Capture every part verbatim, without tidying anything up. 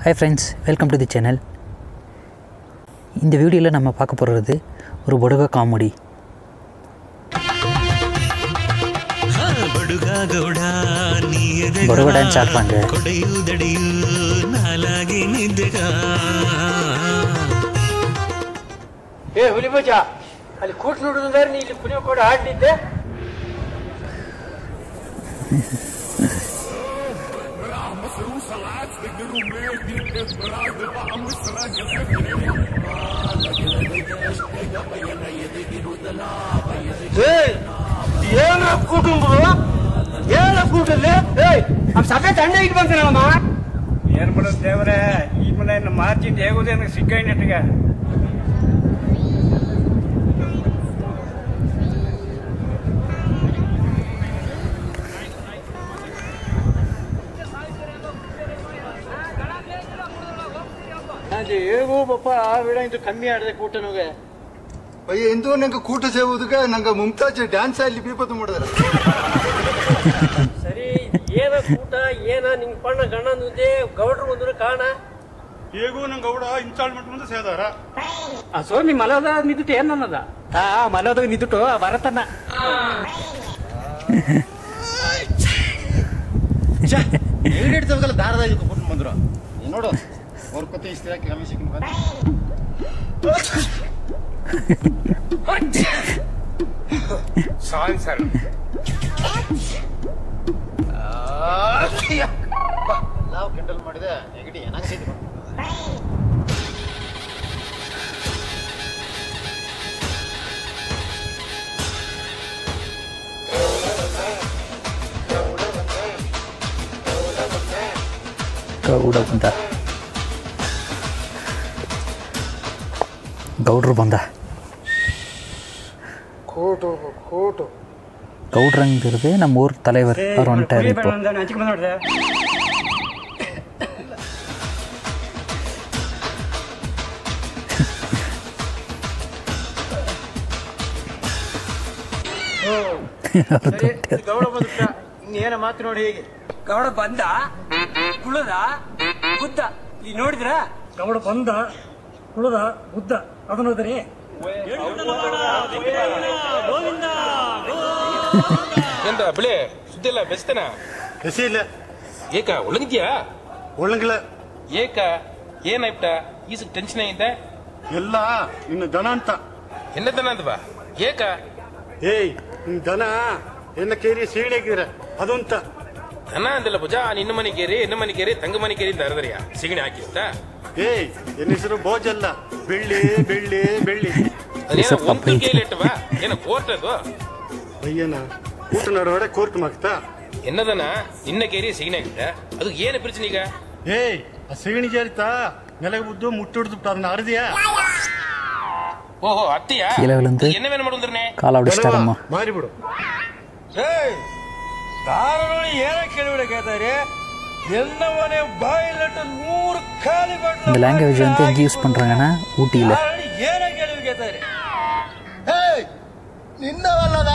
Hi friends, welcome to the channel. இந்த வீடியோல நம்ம பார்க்க போறது ஒரு படுகா காமெடி. படுகா கோடா நீ எதே படுகா டான்ஸ் ஆடுறாங்க. கொடையுதடியு நாலாகி நிதகா. ಏ ಹುಲಿ ಬಚ್ಚ ಅಲ್ಲಿ ಕೂಟ್ ನೋಡುವುದಾರೆ ನೀ ಇಲ್ಲಿ ಕುಣಿಯೋ ಕೂಡ ಆಡ್ತಿದ್ದೆ ಏನ ಕೂಟುಂಬ ಏನ ಕೂಟಲ್ಲಿ ಆ ಸಭೆ ತಂಡ ಇಟ್ಟು ಬಂತನಮ್ಮ ಏನ್ ಮಾಡೋದು ದೇವರೇ ಈ ಮನೆ ಮಾರ್ಜಿನ್ ಹೇಗೋದೇನ ಸಿಕ್ಕೈ ನೆಟ್ಟಿಗೆ ಹೇಗೋ ಪಾಪ ಆ ವಿಡ ಇದು ಕಮ್ಮಿ ಆಡದೆ ಕೂಟ ನಮಗೆ ಅಯ್ಯ ಎಂದೋ ನಂಗೆ ಕೂಟ ಸೇವುದಕ್ಕೆ ನಂಗೆ ಮುಮ್ತಾಜ್ ಡ್ಯಾನ್ಸ್ ಅಲ್ಲಿ ಬೀಪತ್ತು ಮಾಡಿದಾರೆ ಸರಿ ಏನ ಕೂಟ ಏನ ನಿಂಗೆ ಪಣ್ಣ ಗಣ್ಣ ನುದ್ದೆ ಗೌಡ್ರು ಬಂದ್ರೆ ಕಾಣ ಹೇಗೂ ನಂಗೆ ಗೌಡ ಇನ್ಸ್ಟಾಲ್ಮೆಂಟ್ ಮುಂದೆ ಸೇದಾರ ಆ ಸೋ ನಿಮ್ಮ ಮಲದ ನಿಂತು ಏನನ್ನದ ಆ ಮಲದ ನಿಂತು ಬರತನ ಹಿಡಿತವಲ್ಲ ದಾರದಾಗ ಕೊಟ್ಟು ಬಂದ್ರು ನೋಡು ಅವ್ರ ಕೊತ್ತೆ ಇಷ್ಟ ಕಮ್ಮಿ ಸಿಕ್ಕ ಸಾರಿ ಸರ್ ನಾವು ಕೆಂಡಲ್ ಮಾಡಿದೆ ನೆಗಡಿ ಏನಾಗ್ತಿದೆ ಗೌಡ ಬಂದ ಗೌಡ್ರು ಬಂದ ಕೋಟು ಕೋಟು ಗೌಡ್ರಂಗಿರದೆ ನಮ್ಮ ಊರ್ தலைவர் அவர் வந்துட்டாரு இப்போ ಗೌಡ ಬಂದ ಇನ್ನೇನ ಮಾತು ನೋಡಿ ಹೇಗೆ ಗೌಡ ಬಂದ ಕುಳದ ಬುದ್ಧ ಇಲ್ಲಿ ನೋಡಿದ್ರ ಗೌಡ ಬಂದ ಕುಳದ ಬುದ್ಧ ಅದನ್ನ ಹೋದ್ರಿ ಎಂತ ಬಿಳೆ ಸುದ್ದಿ ಇಲ್ಲ ಬೆಸ್ತನ ಎಸಿ ಇಲ್ಲ ಏಕ ಒಳಗಿದ್ಯಾ ಒಳಗಿಲ್ಲ ಏಕ ಏನಾಯ್ತ ಈಸ ಟೆನ್ಷನ್ ಐತೆ ಎಲ್ಲ ಇನ್ನು ದನ ಅಂತ ಎನ್ನದನ ಅಂತವಾ ಏಕ ಏಯ್ ನಿನ್ ದನ ಎನ್ನ ಕೇರಿ ಸೀಣಿ ಹಾಕಿದ್ರೆ ಅದು ಅಂತ ದನ ಅಂದಿಲ್ಲ ಭುಜ ನಿನ್ನ ಮನೆ ಕೇರಿ ಎನ್ನ ಮನೆ ಕೇರಿ ತಂಗ ಮನೆ ಕೇರಿ ಅಂತ ಅರದರಿಯ ಸಿಗಣಿ ಹಾಕಿ ಅಂತ ಏಯ್ ಎನ್ನ ಹೆಸರು ಬೋಜಲ್ಲ ಬೆಳ್ಳಿ ಬೆಳ್ಳಿ ಬೆಳ್ಳಿ ಅದೇನೋ ಒಂದು ಕೇಳಿ ಇಟ್ಟವಾ ಏನ ಕೋರ್ಟ್ ಅದು ಅಯ್ಯನ ಊಟ ನಡುವಡೆ ಕೋರ್ಟ್ ಮಾಕ್ತಾ ಎನ್ನದನ ನಿನ್ನ ಕೇರಿ ಸಿಗಣಿ ಆಗಿತ್ತ ಅದು ಏನು ಪ್ರಶ್ನೆ ಈಗ ಏಯ್ ಆ ಸಿಗಣಿ ಜಾರಿತಾ ನೆಲಗೆ ಬುದ್ದು ಮುಟ್ಟಿಡ್ದು ಅದನ್ನ ಅರ್ದಿಯಾ ಓಹೋ ಅತ್ತಿಯಾ ಎನ್ನವೇನು ಮಾಡುದ್ರನೆ ಕಾಲ ಹೊಡಿಸ್ತಾರಮ್ಮ ಮಾರಿಬಿಡು ಏಯ್ ದಾರಗಳು ಏನ ಕೇಳಿಬಿಡ ಕೇಳ್ತಾರೆ என்ன மனே பாயிலட்ட நூறு காலி பண்ண இந்த லாங்குவேஜ் வந்து எங்க யூஸ் பண்றாங்கன்னா ஊட்டில ஏன கேள்வி கேட்டாரு ஏய் நின்னவல்லடா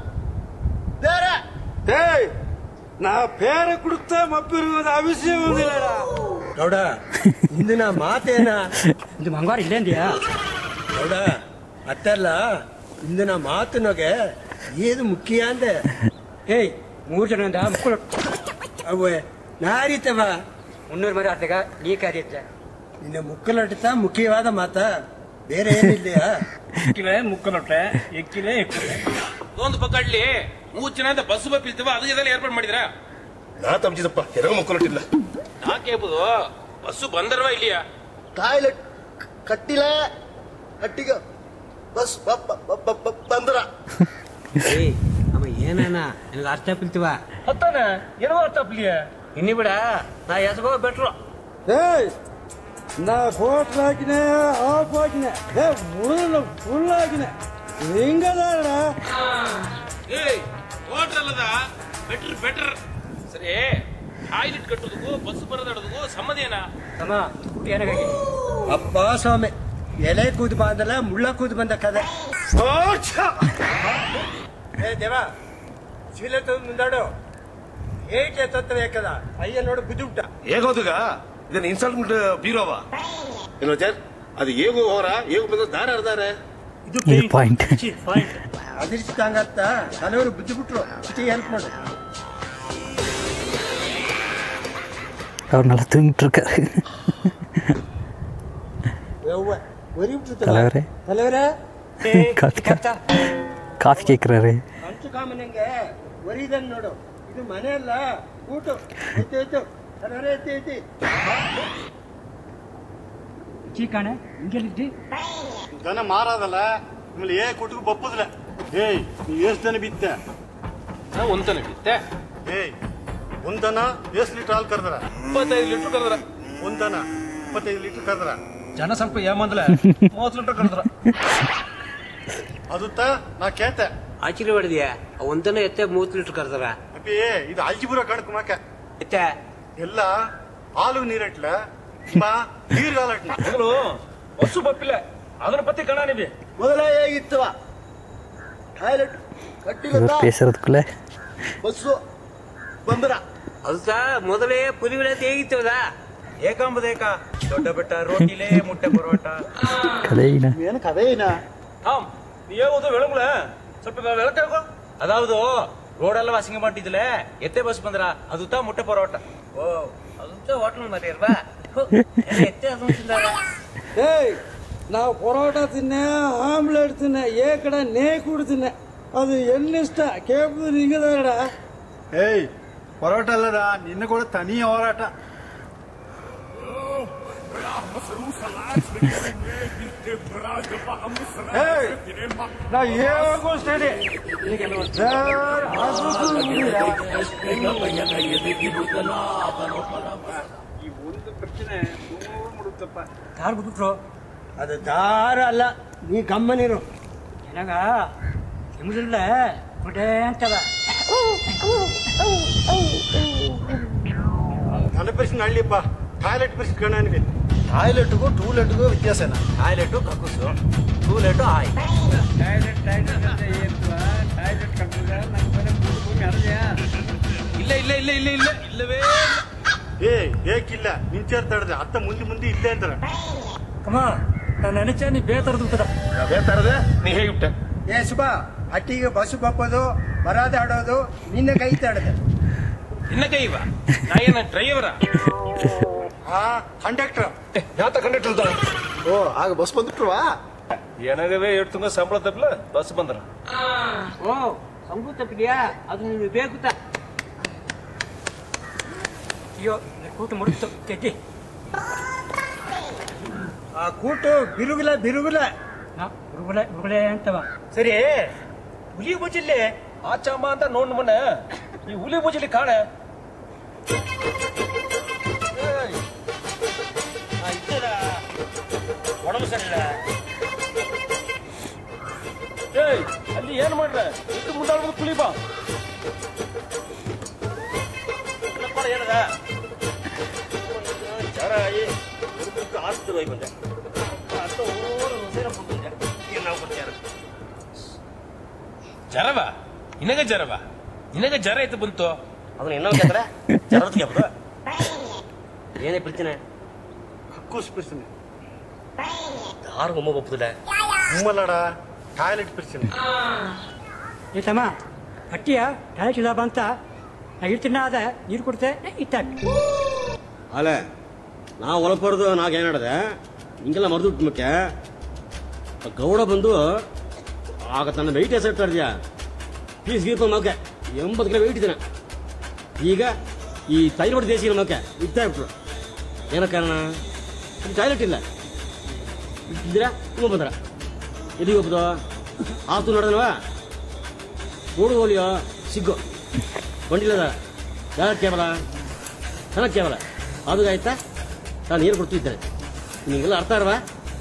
ಬೇರ ஏய் நான் பேரை கொடுத்தா மப்பிருவது அவசியம் இல்லடா ಗೌಡ ಇಂದಿನ ಮಾತೇನ ಇದು ಮಂಗಾರ ಇಲ್ಲೇಂದಿಯಾ ಗೌಡ ಅತ್ತಲ್ಲ ಇಂದಿನ ಮಾತಿನೊಗೆ ಏದು ಮುಖ್ಯ ಅಂದೆ ಏಯ್ ಮೂರು ಜನ ಮಕ್ಕಳು ಅವೇ ನಾರಿತವ ಮುನ್ನೂರು ಮರಿ ಆದಾಗ ನೀ ಕಾರ್ಯತ್ತ ನಿನ್ನ ಮುಕ್ಕಲೊಟ್ಟ ಮುಖ್ಯವಾದ ಮಾತ ಬೇರೆ ಏನಿಲ್ಲ ಎಕ್ಕಿಲೆ ಮುಕ್ಕಲೊಟ್ಟೆ ಎಕ್ಕಿಲೆ ಎಕ್ಕಿಲೆ ಒಂದು ಪಕ್ಕಡ್ಲಿ ಮೂರು ಜನ ಅಂತ ಬಸ್ ಬಪ್ಪಿಲ್ತವ ಅದು ಇದೆಲ್ಲ ಏರ್ಪಾಡು ಮಾಡಿದ್ರ ನಾ ತಮ್ಜಿದಪ್ಪ ಎರಡು ಮುಕ್ಕಲೊಟ್ಟಿಲ್ಲ ನಾ ಕೇಳ್ಬೋದು ಬಸ್ಸು ಬಂದರ್ವಾ ಇಲ್ಲಿಯಾ ಟಾಯ್ಲೆಟ್ ಕಟ್ಟಿಲ್ಲ ಕಟ್ಟಿಗ ಬಸ್ ಬಂದ್ರ ಏಯ್ ಅವ ಏನಾನ ನನಗೆ ಅರ್ಥ ಪಿಲ್ತೀವ ಹತ್ತಾನ ಏನೋ ಅರ್ಥ ಪಿಲಿಯ ಇನ್ನಿ ಬಿಡ ನಾ ಎಸ್ಗೋ ಬೆಟ್ರು ಏಯ್ ನಾ ಫೋಟೋ ಹಾಕಿನೆ ಆಫ್ ಹಾಕಿನೆ ಏ ಮುಳು ಫುಲ್ ಹಾಕಿನೆ ಹಿಂಗದ ಏಯ್ ವಾಟರ್ ಅಲ್ಲದ ಬೆಟರ್ ಬೆಟರ್ ಸರಿ ಟಾಯ್ಲೆಟ್ ಕಟ್ಟೋದಕ್ಕೂ ಬಸ್ ಬರದಾಡೋದಕ್ಕೂ ಸಂಬಂಧ ಏನ ತಮ್ಮ ಏನಾಗಿ ಅಪ್ಪ ಸ್ವಾಮಿ ಎಲೆ ಕೂದು ಬಂದಲ್ಲ ಮುಳ್ಳ ಕೂದು ಬಂದ ಕದೆ ಏ ದೇವಾ ಸಿವಿಲ್ ಮುಂದಾಡು ಏಕೆ ತತ್ವ ಯಾಕದ ಅಯ್ಯ ನೋಡು ಬುದ್ಧಿ ಬಿಟ್ಟ ಹೇಗೋದುಗ ಇದನ್ನ ಇನ್ಸ್ಟಾಲ್ಮೆಂಟ್ ಬೀರೋವ ಏನೋ ಸರ್ ಅದು ಹೇಗೂ ಹೋರ ಹೇಗೂ ಬಂದ ದಾರ ಅರ್ದಾರೆ ಇದು ಪಾಯಿಂಟ್ ಅದಿರ್ಸಿದಂಗತ್ತ ತಲೆಯವರು ಬುದ್ಧಿ ಬಿಟ್ರು ಹೆಲ್ಪ್ ಮಾಡು அவர் நல்லா தூங்கிட்டு இருக்காரு தலைவரே தலைவரே ಕಾಫಿ ಕೇಕ್ರಾರೆ ಹಂಚು ಕಾಮನಂಗೆ ಒರಿದನ್ ನೋಡು ಇದು ಮನೆ ಅಲ್ಲ ಊಟ ಐತೆ ಐತೆ தலைவரே ಐತೆ ಐತೆ ಚೀಕಾಣೆ ಹಿಂಗೆಲ್ಲಿದ್ದಿ ದನ ಮಾರಾದಲ್ಲ ನಿಮ್ಮಲ್ಲಿ ಏ ಕೊಟ್ಟಿಗೆ ಬಪ್ಪುದಿಲ್ಲ ಏಯ್ ನೀ ಎಷ್ಟು ದನ ಬಿತ್ತೆ ನಾ ಒಂದನ ಬಿತ್ತೆ ಏಯ್ ಒಂದನ ಎಷ್ಟು ಲೀಟರ್ ಹಾಲು ಕರೆದ್ರ ಇಪ್ಪತ್ತೈದು ಲೀಟರ್ ಕರೆದ್ರ ಒಂದನ ಇಪ್ಪತ್ತೈದು ಲೀಟರ್ ಕರೆದ್ರ ಜನಸಂಖ್ಯೆ ಏಮಂದ್ಲೆ ಮೂವತ್ತು ಲೀಟರ್ ಕರೆದ್ರ ಅದು ನಾ ಕೇಳ್ತೆ ಆಚರಣೆ ಮಾಡಿದ್ಯಾ ಒಂದನ ಎತ್ತೆ ಮೂವತ್ತು ಲೀಟರ್ ಕರೆದ್ರ ಅಪ್ಪಿ ಇದು ಅಲ್ಜಿಬುರ ಕಣಕ್ ಮಾಕ ಎತ್ತೆ ಎಲ್ಲ ಹಾಲು ನೀರಟ್ಲ ನೀರ್ಗಾಲಟ್ಲ ಮೊದಲು ಹೊಸು ಬಪ್ಪಿಲ್ಲ ಅದನ್ನ ಪತ್ತಿ ಕಣ ನೀವಿ ಮೊದಲೇ ಹೇಗಿತ್ತವ ಟಾಯ್ಲೆಟ್ ಇವ್ರು ಬೇಸರದಕ್ಕೂಲೆ ಬಸ್ಸು ಬಂದ್ರ ಅದು ಮೊದಲೇ ಪುಲಿವಿಳ ಹೇಗಿತ್ತವದ ಏಕಾಂಬದೇಕ ದೊಡ್ಡ ಬೆಟ್ಟ ರೋಟಿಲೆ ಮುಟ್ಟೆ ಪರೋಟ ಕಲೆಯಿನ ಏನು ಕದೇನ ஆம் நீ ஏவது விளங்குல ಸ್ವಲ್ಪ விளக்கோ அதாவது ರೋಡೆಲ್ಲ ವಾಸಿಂಗ್ ಮಾಡಿದ್ದಿಲ್ಲ ಎತ್ತೆ ಬಸ್ ಬಂದ್ರ ಅದು ತಾ ಮುಟ್ಟೆ ಪರೋಟ ಓ ಅದಂತ ಹೋಟ್ಲ್ ಮತ್ತೆ ಅಲ್ವಾ ಎತ್ತೆ ಅದು ತಿಂದಾರ ಏಯ್ ನಾವು ಪರೋಟ ತಿನ್ನೆ ಆಮ್ಲೆಟ್ ತಿನ್ನೆ ಏ ಕಡೆ ನೇ ಕುಡ್ತಿನ್ನೆ ಅದು ಎನ್ನಿಷ್ಟ ಕೇಳ್ಬೋದು ನಿಂಗದ ಏಯ್ ಪರೋಟ ಅಲ್ಲದ ನಿನ್ನ ಕೂಡ ತನಿ ಹೋರಾಟ ನಾ ಹೇಗೋ ಸ್ಟಡಿ ಈ ಒಂದು ಪ್ರಶ್ನೆ ಮುಡುತ್ತಪ್ಪ ಕಾರ್ ಬಿಟ್ಬಿಟ್ರು ಅದು ದಾರ ಅಲ್ಲ ನೀ ಗಮ್ಮನಿರು ಏನಾಗ ನಿಮ್ದಿಲ್ಲ ಹೊಡೆ ಅಂತದ ನನ್ನ ಪ್ರಶ್ನೆ ಹಳ್ಳಿಪ್ಪ ಟಾಯ್ಲೆಟ್ ಪ್ರಶ್ನೆ ಕಣ್ಣಿಗೆ ಟಾಯ್ಲೆಟ್ಗೂ ಟೂಲೆಟ್ಗೂ ವ್ಯತ್ಯಾಸನ ಟಾಯ್ಲೆಟು ಕಕ್ಕುಸು ಟೂಲೆಟು ಆಯ್ ಟಾಯ್ಲೆಟ್ ಟಾಯ್ಲೆಟ್ ಅಂತ ಏನು ಟಾಯ್ಲೆಟ್ ಕಟ್ಟಿದ್ರೆ ನನ್ನ ಮನೆ ಭೂಮಿ ಅರ್ಜೆಯಾ ಇಲ್ಲ ಇಲ್ಲ ಇಲ್ಲ ಇಲ್ಲ ಇಲ್ಲ ಇಲ್ಲವೇ ಏ ಏಕಿಲ್ಲ ನಿಂಚೇರ್ ತಡದೆ ಅತ್ತ ಮುಂದೆ ಮುಂದೆ ಇಲ್ಲೇ ಅಂತಾರ ಕಮ್ಮ ನಾನು ನೆನಚ ನೀ ಬೇತರದು ಬೇತಾರದೆ ನೀ ಹೇಗಿಬಿಟ್ಟೆ ಏ ಸುಬಾ ಅಟ್ಟಿಗೆ ಬಸ್ಸು ಬಪ್ಪದು ಬರಾದ ಆಡೋದು ನಿನ್ನ ಕೈ ತಾಡದೆ ಇನ್ನ ಕೈವ ನಾ ಏನ ಡ್ರೈವರ ಹಾ ಕಂಡಕ್ಟರ್ ಯಾತ ಕಂಡಕ್ಟರ್ ಓ ಆಗ ಬಸ್ ಬಂದ್ಬಿಟ್ರವಾ ಏನಾಗವೇ ಎಷ್ಟು ತುಂಗ ಸಂಬಳ ತಪ್ಪಲ ಬಸ್ ಬಂದ್ರ ಓ ಸಂಗು ತಪ್ಪಿದ್ಯಾ ಅದು ನಿಮಗೆ ಬೇಕು ತಾ ಅಯ್ಯೋ ಕೂತು ಮುಡುತ್ತು ಕೆಟ್ಟಿ ಆ ಕೂಟು ಬಿರುಗುಲ ಬಿರುಗುಲ ಗುರುಗುಳೆ ಗುರುಗುಳೆ ಅಂತವ ಸರಿ ಹುಲಿ ಬುಜಿಲ್ಲಿ ಆಚಾಮ ಅಂತ ನೋಡ್ ಮನ ಈ ಹುಲಿ ಬುಜಿಲಿ ಕಾಣ ಒಡಂಬ ಸರಿಲ್ಲ ಏಯ್ ಅಲ್ಲಿ ಏನ್ ಮಾಡ್ರ ಎಷ್ಟು ಮುಂದಾಡ್ಬೋದು ಕುಳಿ ಬಾ ಏನದ ಜರ ಆಸ್ತಿ ಹೋಗಿ ಬಂದೆ ನಾವು ಬರ್ತೀಯಾರ ಜರವ ನಿನಗ ಜರವ ನಿನಗ ಜರ ಐತೆ ಬಂತು ಅದನ್ನ ಇನ್ನೊಂದು ಕೇಳ್ತಾರ ಜರದಕ್ಕೆ ಹಬ್ಬದ ಏನೇ ಪ್ರಶ್ನೆ ಕಕ್ಕೂಸ್ ಪ್ರಶ್ನೆ ಯಾರು ಒಮ್ಮ ಒಪ್ಪುದಿಲ್ಲ ಉಮ್ಮಲಡ ಟಾಯ್ಲೆಟ್ ಪ್ರಶ್ನೆ ಏತಮ್ಮ ಅಟ್ಟಿಯ ಟಾಯ್ಲೆಟ್ ಇಲ್ಲ ಬಂತ ನಾ ಇರ್ತೀನ ಅದ ನೀರು ಕೊಡ್ತೆ ಇತ್ತ ಅಲ್ಲ ನಾ ಒಳಪಡ್ದು ನಾಗ ಏನಾಡದೆ ಹಿಂಗೆಲ್ಲ ಮರ್ದು ಮುಖ್ಯ ಗೌಡ ಬಂದು ಆಗ ತನ್ನ ವೆಯ್ಟ್ ಎಸೆಟ್ ಇದ್ಯಾ ಪೀಸ್ ಗೀಪ ಮಕ್ಕೆ ಎಂಬತ್ತು ಕಿಲೋ ವೆಯ್ಟ್ ಇದ್ದಾನೆ ಈಗ ಈ ಥೈರಾಯ್ಡ್ ದೇಶಿ ಮಕ್ಕೆ ಇತ್ತಾ ಇಟ್ರು ಏನ ಕಾರಣ ಟಾಯ್ಲೆಟ್ ಇಲ್ಲ ಇದ್ದಿರಾ ತುಂಬ ಬಂದ್ರ ಎಲ್ಲಿಗೆ ಹೋಗ್ಬೋದು ಆತು ನೋಡೋಣವಾ ನೋಡು ಹೋಲಿಯೋ ಸಿಗ್ಗು ಬಂಡಿಲ್ಲದ ಯಾರ ಕೇವಲ ಚೆನ್ನಾಗಿ ಕೇವಲ ಅದು ಆಯ್ತಾ ನಾನು ನೀರು ಕೊಡ್ತಿದ್ದೇನೆ ನಿಮಗೆಲ್ಲ ಅರ್ಥ ಅಲ್ವಾ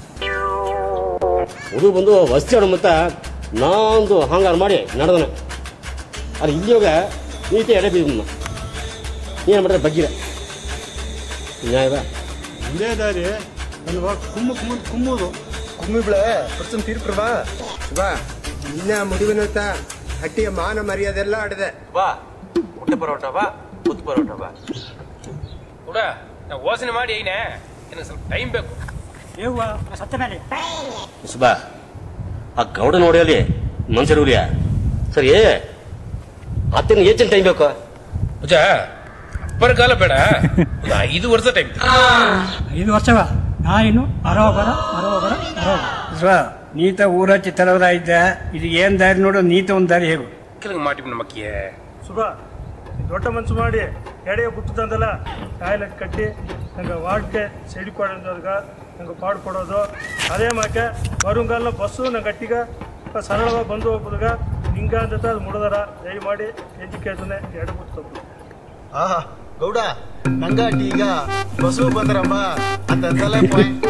ಹುಡುಗ ಬಂದು ವಸ್ತಿ ಆಡೋ ಮತ್ತ ನಾಂದು ಹಂಗಾರ ಮಾಡಿ ನಡೆದನ ಅದು ಇಲ್ಲಿ ಹೋಗ ನೀತಿ ಎಡೆ ಬೀದ ಏನು ಮಾಡಿದ್ರೆ ಬಗ್ಗಿರ ನ್ಯಾಯವಾ ಒಂದೇ ದಾರಿ ಅಲ್ಲಿ ಕುಮ್ಮು ಕುಮ್ಮು ಕುಮ್ಮುದು ಕುಮ್ಮಿಬ್ಳೆ ಪ್ರಶ್ನೆ ತೀರ್ಪ್ರಭಾ ಬಾ ಇನ್ನ ಮುಡಿವಿನತ್ತ ಹಟ್ಟಿಯ ಮಾನ ಮರ್ಯಾದೆಲ್ಲ ಆಡಿದೆ ಬಾ ಮುಟ್ಟೆ ಪರೋಟ ಬಾ ಮುದ್ದು ಪರೋಟ ಬಾ ಕೂಡ ನಾವು ಯೋಚನೆ ಮಾಡಿ ಏನೇ ಇನ್ನು ಸ್ವಲ್ಪ ಟೈಮ್ ಬೇಕು. ಏವ್ವ ಸತ್ತ ಮೇಲೆ ಸುಬಾ ಆ ಗೌಡ ನೋಡಿ ಅಲ್ಲಿ ಮನ್ಸರುಲಿಯ ಸರಿ ಅತ್ತೇನು ಹೆಚ್ಚಿನ ಟೈಮ್ ಬೇಕು ಪೂಜ ಅಪ್ಪರ ಕಾಲ ಬೇಡ ಒಂದು ಐದು ವರ್ಷ ಟೈಮ್. ಐದು ವರ್ಷವ ನಾ ಇನ್ನು ಅರೋಬರ ಅರೋಬರ ಅರೋಬರ ನೀತ ಊರಚ್ಚಿ ತಲವರ ಇದ್ದ ಇದು ಏನ್ ದಾರಿ ನೋಡು ನೀತ ಒಂದ್ ದಾರಿ ಹೇಗು ಕೆಲವು ಮಾಡಿ ನಮ್ಮಕ್ಕಿಯೇ ಸುಬ ದೊಡ್ಡ ಮನ್ಸು ಮಾಡಿ ಎಡೆಯ ಬಿಟ್ಟದಂದಲ್ಲ ಟಾಯ್ಲೆಟ್ ಕಟ್ಟಿ ನಂಗೆ ವಾರ್ಡ್ಗೆ ಸೈಡ್ ಕೊಡೋದಾಗ ನಂಗೆ ಪಾಡು ಕೊಡೋದು ಅದೇ ಮಾಕೆ ಬರುಂಗಲ್ಲ ಬಸ್ಸು ನಂಗೆ ಗಟ್ಟಿಗ ಸರಳವಾಗಿ ಬಂದು ಹೋಗ್ಬೋದಾಗ ನಿಂಗ ಅಂತ ಅದು ಮುಡದಾರ ದಯ ಮಾಡಿ ಎಜುಕೇಶನ್ ಎರಡು ಬಿಟ್ಟು ಆಹಾ ಗೌಡ ನಂಗಾಟಿ ಈಗ ಬಸ್ಸು ಬಂದ್ರಮ್ಮ ಅಂತಂದಲೇ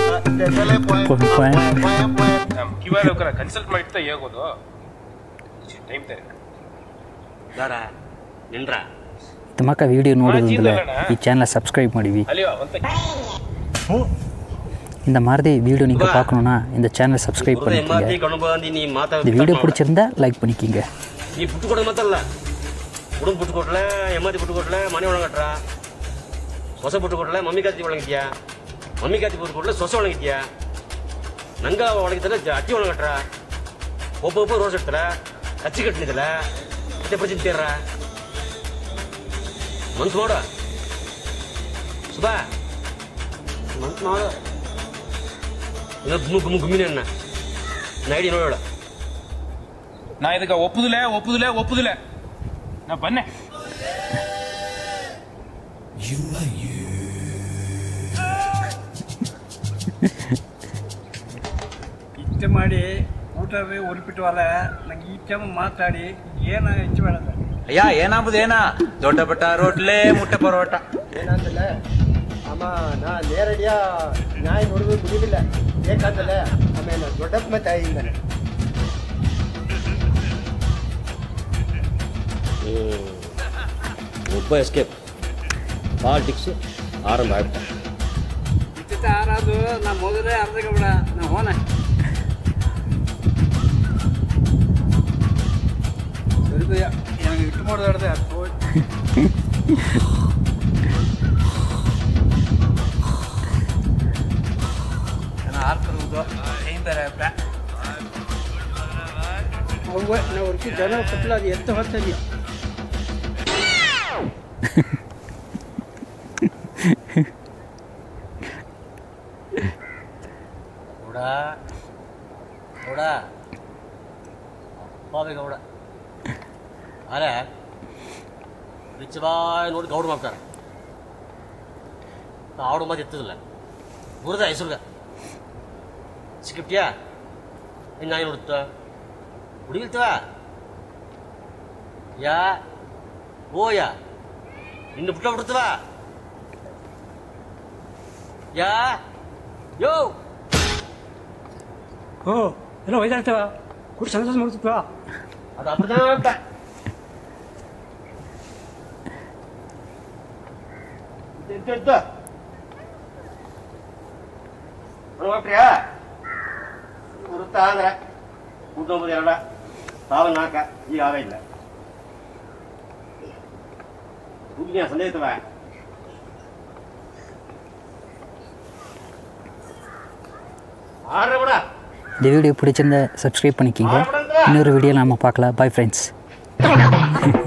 ಕಿವಾರ ಕನ್ಸಲ್ಟ್ ಮಾಡಿರ್ತಾ ಹೇಗೋದು ಟೈಮ್ ತಾರೆ ದಾರ ನಿಂದ್ರ ತಮಕ ವಿಡಿಯೋ ನೋಡೋದಂದ್ರೆ ಈ ಚಾನಲ್ சப்ஸ்கிரைப் ಮಾಡಿವಿ இந்த மாதிரி வீடியோ நீங்கள் பார்க்கணுன்னா இந்த சேனல் சப்ஸ்கிரைப் பண்ணிக்கோங்க. இந்த வீடியோ பிடிச்சிருந்தா லைக் பண்ணிக்கிங்க. நீ புட்டு கொட மாத்தல்ல உடம்பு புட்டு கொட்டல எம்மாதி புட்டு கொட்டல மணி வழங்கட்டுறா சொசை புட்டு கொட்டல மம்மி காத்தி வழங்கிட்டியா மம்மி காத்தி புட்டு கொட்டல சொசை வழங்கிட்டியா நங்கா வழங்கித்தல அட்டி வழங்கட்டுறா ಒಬ್ಬ ಒಬ್ಬ ರೋಸ್ ಇಡ್ತಾರ ಕಚ್ಚಿ ಕಟ್ಟಿನಿದಲ್ಲ ಮತ್ತೆ ಪ್ರತಿ ತೀರ್ರ ಮನ್ಸು ಮಾಡ ಸುಬಾ ಮನ್ಸು ಮಾಡ ಗುಮ್ಮು ಗುಮ್ಮು ಗುಮ್ಮಿನ ಅಣ್ಣ ನೈಡಿ ನೋಡೋಳ ನಾ ಇದಕ್ಕೆ ಒಪ್ಪುದಿಲ್ಲ ಒಪ್ಪುದಿಲ್ಲ ಒಪ್ಪುದಿಲ್ಲ ನಾ ಬನ್ನೆ ಇಷ್ಟ ಮಾಡಿ ಊಟವೇ ಉರುಪಿಟ್ಟವಲ್ಲ ನಂಗೆ ಈ ಟೈಮ್ ಮಾತಾಡಿ ಏನ ಹೆಚ್ಚು ಬೇಡ ಅಯ್ಯ ಏನಾಗ್ಬೋದು ಏನ ದೊಡ್ಡ ಬಟ್ಟ ರೋಟ್ಲೆ ಮುಟ್ಟೆ ಪರೋಟ ಏನಂತಲ್ಲ ಅಮ್ಮ ನಾ ನೇರಡಿಯ ನ್ಯಾಯ ನೋಡುವುದು ಬಿಡುವುದಿಲ್ಲ ಬೇಕಂತಲ್ಲ ಆಮೇಲೆ ದೊಡ್ಡಪ್ಪ ತಾಯಿಯಿಂದಾನೆ ಒಬ್ಬ ಎಸ್ಕೇಪ್ ಪಾಲಿಟಿಕ್ಸ್ ಆರಂಭ ಆಗ್ತಾ ಇತ್ತ ಆರಾದು ನಾ ಮೊದಲೇ ಅರ್ಧ ಬಿಡ ನಾ ಹೋನ ಸರಿದಯ್ಯ ನನಗೆ ಇಟ್ಟು ಮಾಡಿದಾಡ್ದೆ ಅದು ಆರ್ಕರುವುದು ಏಂತಾರೆ ನಾವು ಹುಡುಕಿ ಜನ ಕೊಟ್ಟಲ್ಲ ಅದು ಎತ್ತ ಹೊತ್ತಲ್ಲಿ ಗೌಡ ಗೌಡ ಅಪ್ಪಾವೆ ಗೌಡ ಅರೆ ರಿಚ್ ಬಾಯ್ ನೋಡಿ ಗೌಡ ಮಾಡ್ತಾರೆ ಆವಡು ಮತ್ತೆ ಎತ್ತದಿಲ್ಲ ಬುರದ ಹೆಸರುಗ ಸಿಕ್ಕಿಪ್ಟ್ಯಾ ಇನ್ನು ನಾಯಿ ನೋಡುತ್ತ ಹುಡುಗಿಲ್ತವ ಯಾ ಓಯ ಇನ್ನು ಬಿಟ್ಟ ಬಿಡ್ತವ ಯಾ ಯೋ ಓ ಎಲ್ಲ ಒಯ್ದಾಡ್ತವ ಕೂಡ ಸಣ್ಣ ಸಣ್ಣ ಮಾಡ್ತಪ್ಪ ಅದು ಅಪ್ರಧಾನ ಅಂತ ಇದ್ದ ಪ್ರಿಯಾ ವೃತ್ತ ಆದ್ರೆ ಊಟೊಂಬದು ಎರಡ ಸಾವಿರ ನಾಲ್ಕ ಈಗ ಆಗ ಇಲ್ಲ ಹೂಗಿನ ಸಂದೇಹ ಐತವ ஆடுற விட இந்த வீடியோ பிடிச்சிருந்தா சப்ஸ்கிரைப் பண்ணிக்கிங்க. இன்னொரு வீடியோ நாம பார்க்கலாம். Bye friends.